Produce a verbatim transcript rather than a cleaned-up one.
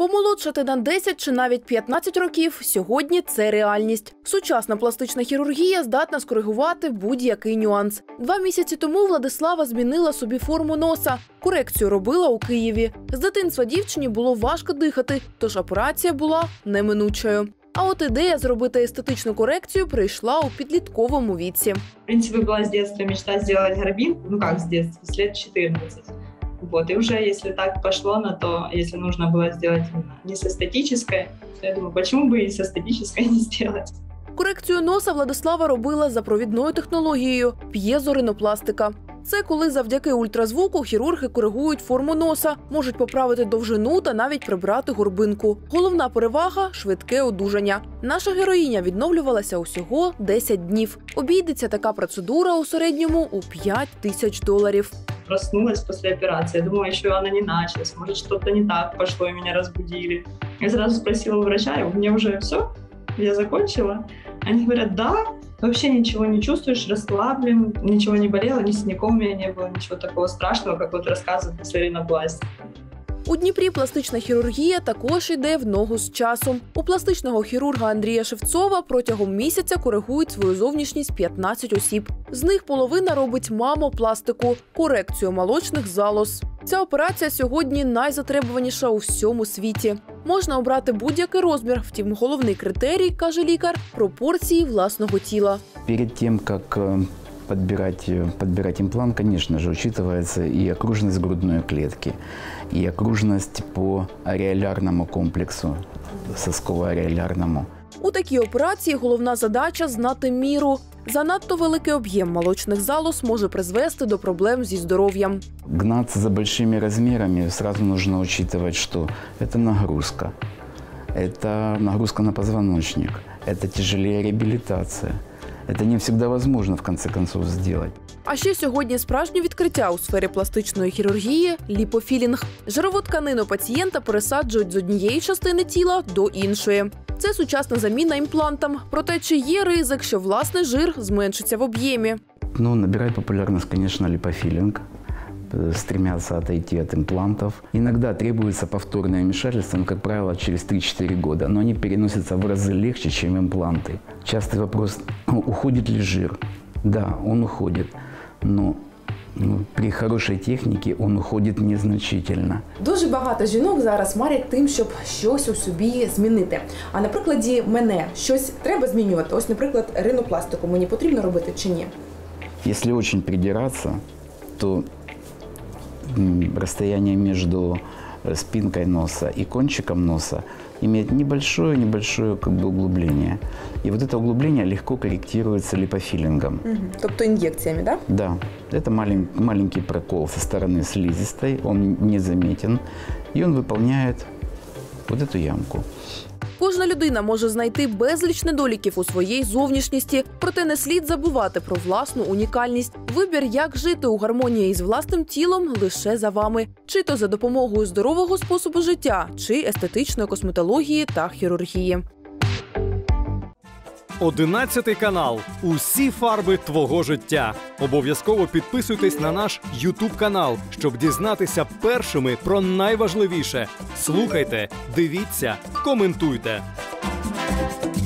Помолодшати на десять чи навіть п'ятнадцять років – сьогодні це реальність. Сучасна пластична хірургія здатна скоригувати будь-який нюанс. Два місяці тому Владислава змінила собі форму носа. Корекцію робила у Києві. З дитинства дівчині було важко дихати, тож операція була неминучою. А от ідея зробити естетичну корекцію прийшла у підлітковому віці. В принципе, была с детства мечта сделать горбинку, ну как с детства, с лет четырнадцати. Вот, и уже если так пошло на то, если нужно было сделать не с эстетической, то я думаю, почему бы и с эстетической не сделать. Корекцію носа Владислава робила за провідною технологією – п'єзоринопластика. Це коли завдяки ультразвуку хірурги коригують форму носа, можуть поправити довжину та навіть прибрати горбинку. Головна перевага – швидке одужання. Наша героїня відновлювалася усього десять днів. Обійдеться така процедура у середньому у п'ять тисяч доларів. Проснулась после операции, думала, еще она не началась, может, что-то не так пошло, и меня разбудили. Я сразу спросила у врача, у меня уже все, я закончила. Они говорят, да, вообще ничего не чувствуешь, расслаблен, ничего не болело, ни синяков у меня не было, ничего такого страшного, как вот рассказывают после ринопластики. У Дніпрі пластична хірургія також йде в ногу з часом. У пластичного хірурга Андрія Шевцова протягом місяця коригують свою зовнішність п'ятнадцять осіб. З них половина робить мамопластику – корекцію молочних залоз. Ця операція сьогодні найзатребуваніша у всьому світі. Можна обрати будь-який розмір, втім головний критерій, каже лікар – пропорції власного тіла. Перед тим, як подбирать, подбирать имплант, конечно же, учитывается и окружность грудной клетки, и окружность по ареолярному комплексу, сосково-ареолярному. У такій операції головна задача – знати міру. Занадто великий об'єм молочних залоз може призвести до проблем зі здоров'ям. Гнаться за большими размерами сразу нужно учитывать, что это нагрузка. Это нагрузка на позвоночник, это тяжелее реабилитация. Это не всегда возможно, в конце концов, сделать. А ще сьогодні справжнє відкриття у сфері пластичної хірургії – ліпофілінг. Жирову тканину пацієнта пересаджують з однієї частини тіла до іншої. Це сучасна заміна імплантам. Проте чи є ризик, що власний жир зменшиться в об'ємі? Ну, набирает популярность, конечно, липофилинг. Стремятся отойти от имплантов. Иногда требуется повторное вмешательство, но, как правило, через три-четыре года. Но они переносятся в разы легче, чем импланты. Частый вопрос, уходит ли жир? Да, он уходит, но ну, при хорошій техніці він уходить незначительно. Дуже багато жінок зараз марять тим, щоб щось у собі змінити. А на прикладі мене щось треба змінювати? Ось, наприклад, ринопластику мені потрібно робити чи ні? Якщо дуже придиратися, то расстояние между спинкой носа и кончиком носа имеет небольшое-небольшое как бы углубление. И вот это углубление легко корректируется липофилингом. Угу. Тобто инъекциями, да? Да. Это малень, маленький прокол со стороны слизистой, он незаметен, и он выполняет вот эту ямку. Кожна людина може знайти безліч недоліків у своїй зовнішності, проте не слід забувати про власну унікальність. Вибір, як жити у гармонії із власним тілом, лише за вами. Чи то за допомогою здорового способу життя, чи естетичної косметології та хірургії. Одинадцятий канал. Усі фарби твого життя. Обов'язково підписуйтесь на наш ютуб канал, щоб дізнатися першими про найважливіше. Слухайте, дивіться, коментуйте.